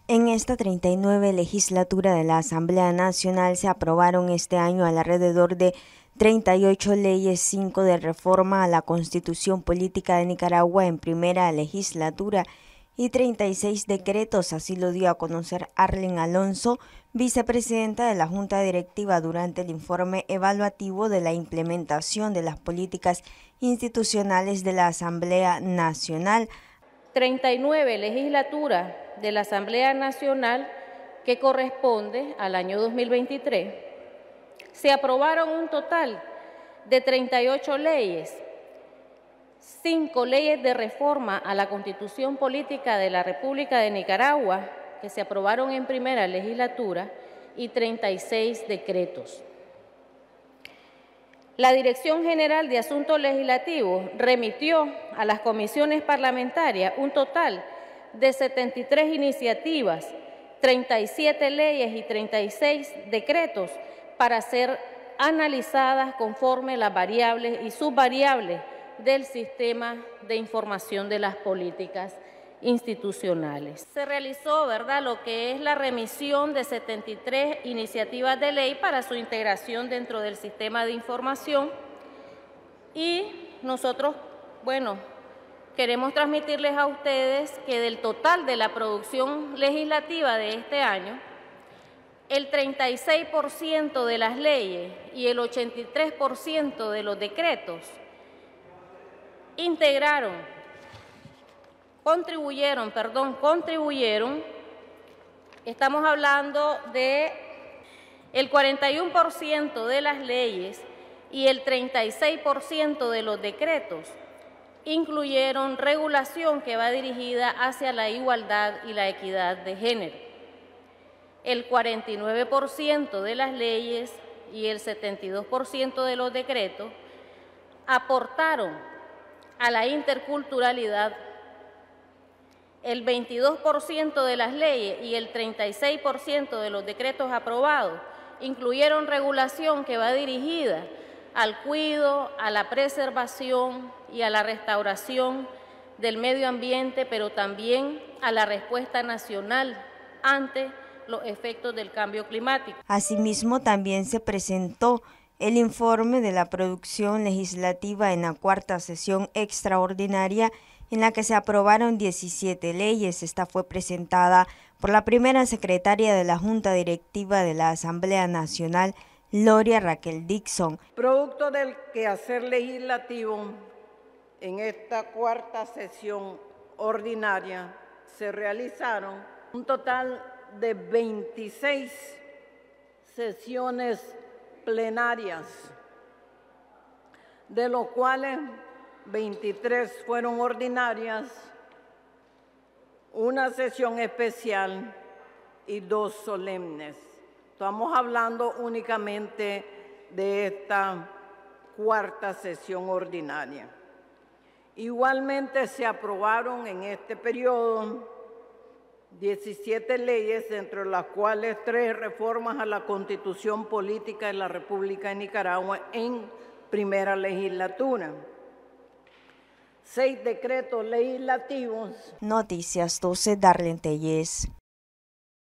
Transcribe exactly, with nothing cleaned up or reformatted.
En esta treinta y nueve legislatura de la Asamblea Nacional se aprobaron este año alrededor de treinta y ocho leyes, cinco de reforma a la Constitución Política de Nicaragua en primera legislatura y treinta y seis decretos, así lo dio a conocer Arlen Alonso, vicepresidenta de la Junta Directiva, durante el informe evaluativo de la implementación de las políticas institucionales de la Asamblea Nacional. treinta y nueve legislaturas de la Asamblea Nacional, que corresponde al año dos mil veintitrés, se aprobaron un total de treinta y ocho leyes, cinco leyes de reforma a la Constitución Política de la República de Nicaragua, que se aprobaron en primera legislatura, y treinta y seis decretos. La Dirección General de Asuntos Legislativos remitió a las comisiones parlamentarias un total de setenta y tres iniciativas, treinta y siete leyes y treinta y seis decretos para ser analizadas conforme las variables y subvariables del sistema de información de las políticas institucionales. Se realizó, ¿verdad?, lo que es la remisión de setenta y tres iniciativas de ley para su integración dentro del sistema de información, y nosotros, bueno, queremos transmitirles a ustedes que del total de la producción legislativa de este año, el treinta y seis por ciento de las leyes y el ochenta y tres por ciento de los decretos integraron, contribuyeron, perdón, contribuyeron, estamos hablando de el cuarenta y uno por ciento de las leyes y el treinta y seis por ciento de los decretos incluyeron regulación que va dirigida hacia la igualdad y la equidad de género. El cuarenta y nueve por ciento de las leyes y el setenta y dos por ciento de los decretos aportaron a la interculturalidad. El veintidós por ciento de las leyes y el treinta y seis por ciento de los decretos aprobados incluyeron regulación que va dirigida al cuidado, a la preservación y a la restauración del medio ambiente, pero también a la respuesta nacional ante los efectos del cambio climático. Asimismo, también se presentó el informe de la producción legislativa en la cuarta sesión extraordinaria, en la que se aprobaron diecisiete leyes. Esta fue presentada por la primera secretaria de la Junta Directiva de la Asamblea Nacional, Gloria Raquel Dixon. Producto del quehacer legislativo, en esta cuarta sesión ordinaria se realizaron un total de veintiséis sesiones plenarias, de los cuales veintitrés fueron ordinarias, una sesión especial y dos solemnes. Estamos hablando únicamente de esta cuarta sesión ordinaria. Igualmente se aprobaron en este periodo diecisiete leyes, entre las cuales tres reformas a la Constitución Política de la República de Nicaragua en primera legislatura, seis decretos legislativos. Noticias doce, Darlene Tellez.